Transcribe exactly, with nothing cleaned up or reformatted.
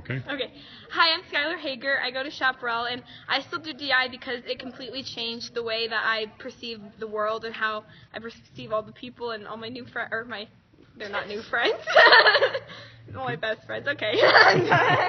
Okay. Okay. Hi, I'm Skylar Hager. I go to Chapparal, and I still do D I because it completely changed the way that I perceive the world and how I perceive all the people and all my new friends, or my, they're not new friends, all my best friends. Okay.